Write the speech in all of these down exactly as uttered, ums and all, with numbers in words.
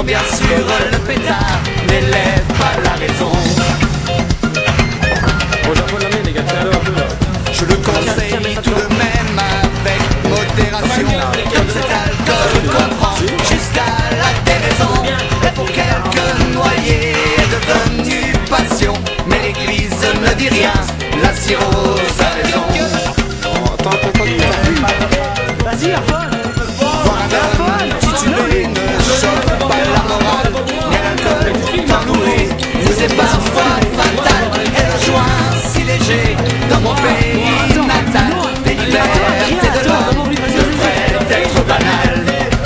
Non, bien sûr, le pétard n'élève pas la raison. Bon, j'apprends la main, les gars, tiens-le un peu là. Je le conseille tout de même avec modération. Comme cet alcool qu'on prend jusqu'à la déraison. Et pour quelques noyés est devenu passion. Mais l'église ne dit rien, la cirrhose a raison. Oh, attends, attends, attends. Vas-y, Afon. Voir un homme titubé ne choque pas la morale. Mais l'alcool tant loué vous est parfois fatal. Et le joint si léger dans mon pays natal. Des libertés de l'homme devraient être banales.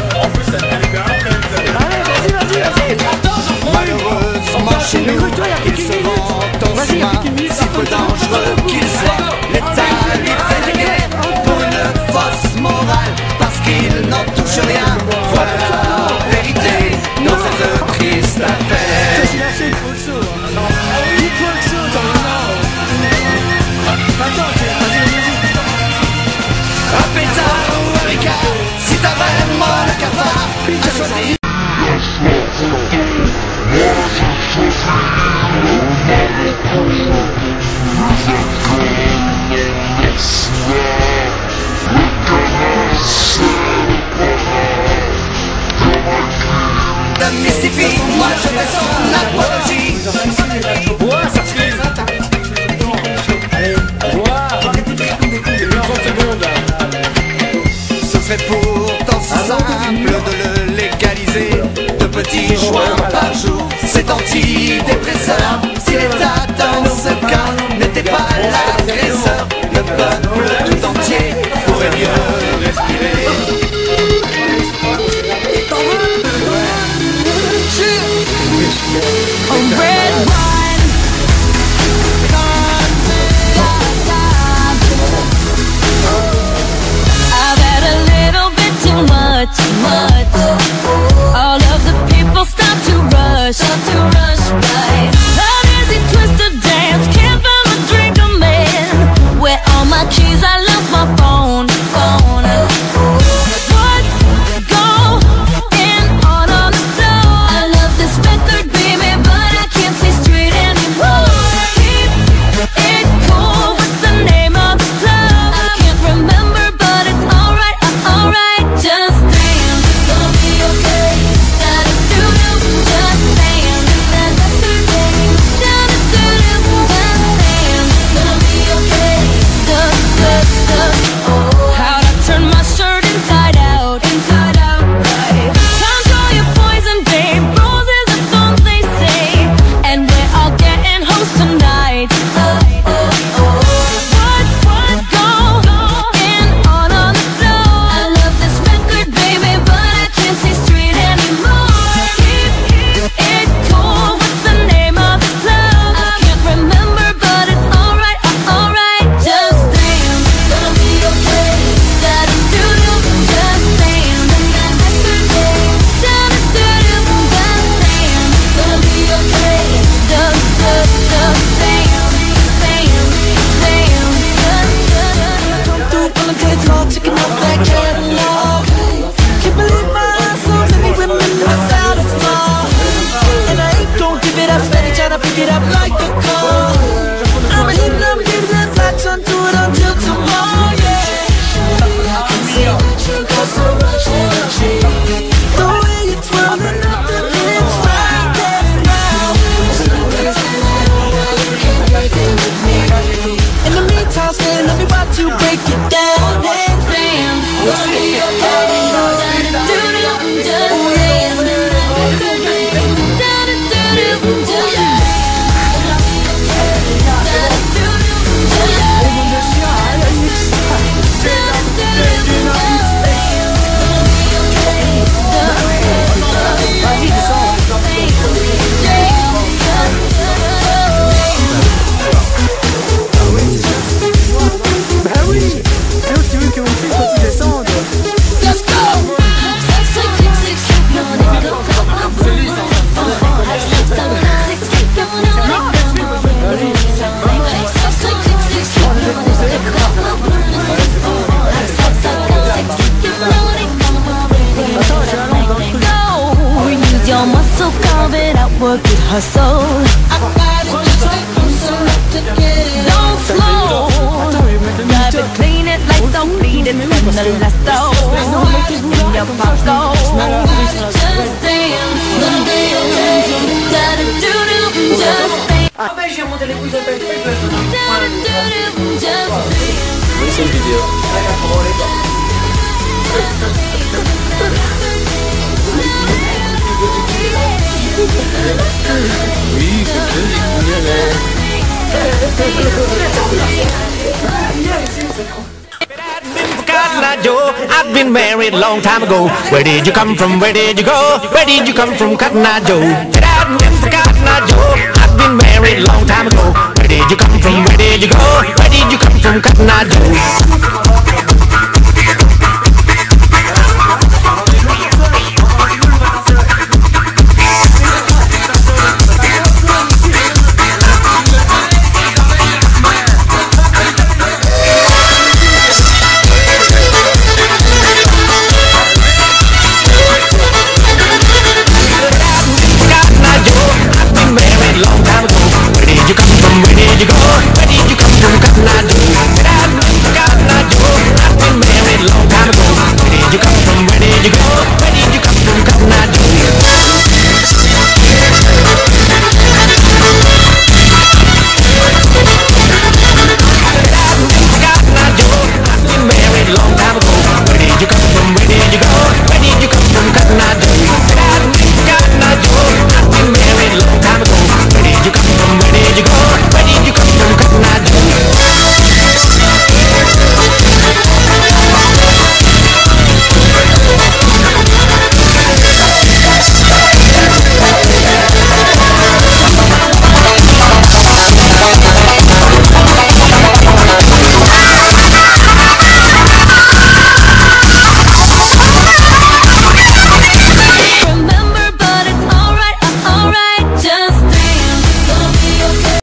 Malheureusement chez nous, il se vend en si main, si peu dangereux qu'il soit. L'État lui fait la guerre pour une fausse morale, parce qu'il n'en touche rien. Voilà la vérité dans cette triste affaire. Un pétard ou un ricard, si t'as vraiment le cafard à choisir. Mystifie, moi je fais son apologie. Bois, ça se fait. Bois. trente secondes là. Ce serait pourtant si simple de le légaliser. De petits joints par jour, c'est antidépresseur. Si l'État dans ce cas n'était pas l'agresseur, le peuple tout entier pourrait mieux respirer. Red wine. I've had a little bit too much, much. All of the people start to rush, start to rush by. How does he twist a dance? Can't find a drink, a man. Where all my keys? I lost my phone, phone. What's going on on the floor? I love this record, baby, but I can't see straight anymore. Keep it cool. What's the name of the club? I can't remember, but it's alright, uh, alright. Just dance, it's gonna be okay. Gotta do do, just dance. And that's the thing. Gotta do do, just dance. It's gonna be okay. Just, just, just. How'd I turn my shirt inside out, inside out, right? Control your poison, babe. Roses are thorns, they say, and we're all getting hoes tonight. Oh, oh, oh. What's, what's going on on the floor? I love this record, baby, but I can't see straight anymore. Keep it cool. What's the name of the club? I can't remember, but it's alright, uh, alright. Just dance, it's gonna be okay. Gotta do do, just dance. And that record, babe, gotta do do, just dance. It's gonna be okay. Just, just, just dance, dance, dance. Just, just. Come through, pulling tits all, checking out that catalog. Can't believe my eyes, so many women without a flaw. And I ain't gon' give it up, steady tryna pick it up like a car. I'm a hit, I'm getting that flat, turn to it until tomorrow, yeah. I can see that you got so much energy. The way you're twirling up the hips, right there and now. In the meantime, stay, let me watch you break it down. Dance, dance, It's gonna be okay. Gotta do do, just dance. my muscle, carve it out, work it, hustle. I got it, just take closer up to get it. Don't slow, drive it, clean it, lights out, bleed it, spend the last though. In your pop go, just dance, the dance, da-da-do-do, just dance. Obejrzyjmy telewizor, to jest perfekto. Da-da-do-do, just dance. C'est une vidéo. Oui, c'est Cotton Joe, I've been married a long time ago. Where did you come from? Where did you go? Where did you come from, Cotton Eye Joe? Get out and for Cotton Eye Joe. I've been married a long time ago. Where did you come from? Where did you go? Where did you come from, Cotton Eye Joe?